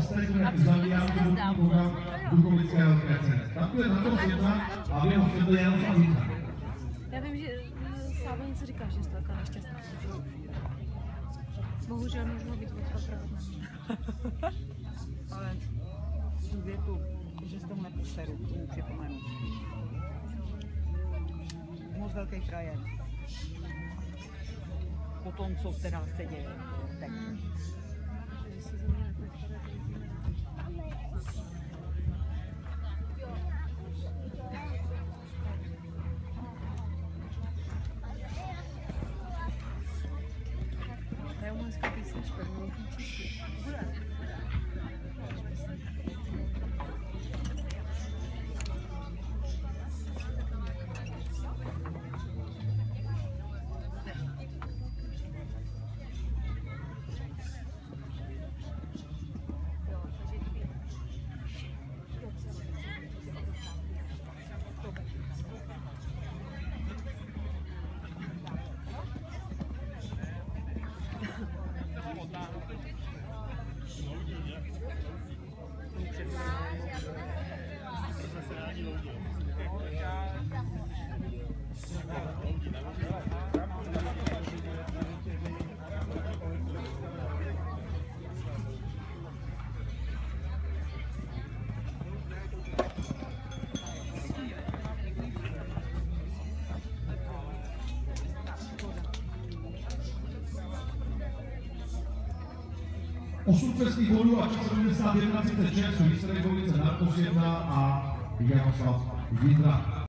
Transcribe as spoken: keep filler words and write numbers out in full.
hosté jsou jak zavírám sobotní program Bukovické velké ceny. Startuje na toho světla a vy ho světli jenom za zítra. Já vím, že Sába něco říká, že jste taková nešťastná. Bohužel možná být odpravná. Ale tu větu, že z toho neposeru, tomu připomenu. Moc velký frajer. Po tom, co teda se děje teď. To je umělecká písnička, no. osm cestních bodů a sedmdesát jedna třicet šest, výsledek dvojice Narkos jedna a Janoslav Jindra.